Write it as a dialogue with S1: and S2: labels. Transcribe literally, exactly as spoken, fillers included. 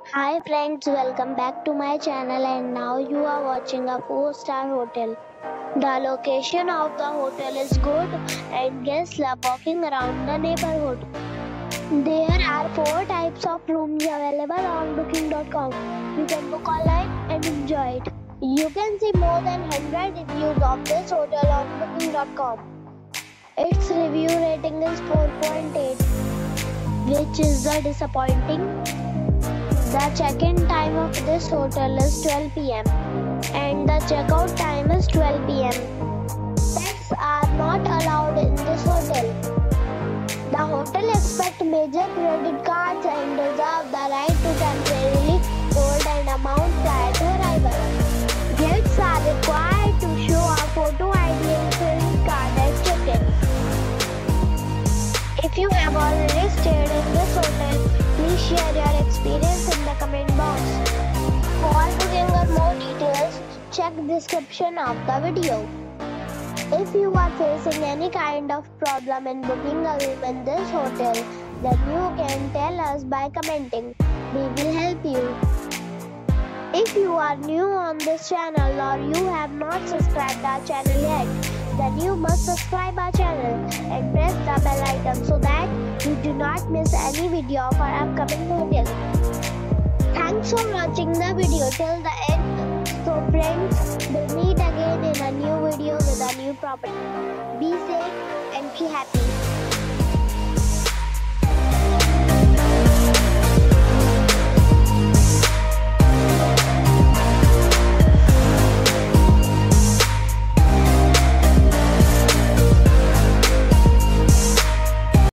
S1: Hi friends, welcome back to my channel and now you are watching a four star hotel. The location of the hotel is good and guests love walking around the neighborhood. There are four types of rooms available on booking dot com. You can book online and enjoy it. You can see more than one hundred reviews of this hotel on booking dot com. Its review rating is four point eight, which is the disappointing. The check-in time of this hotel is twelve p m and the check-out time is twelve p m Pets are not allowed in this hotel. The hotel accepts major credit cards and reserves the right to temporarily hold an amount prior to arrival. Guests are required to show a photo I D and credit card at check-in. If you have already stayed in this hotel, please share your experience in the comment box. For booking or more details, check description of the video. If you are facing any kind of problem in booking a room in this hotel, then you can tell us by commenting. We will help you. If you are new on this channel or you have not subscribed our channel yet, then you must subscribe our channel and press the bell icon so that you do not miss any video of our upcoming hotel. Thanks for watching the video till the end. So friends, we'll meet again in a new video with a new property. Be safe and be happy.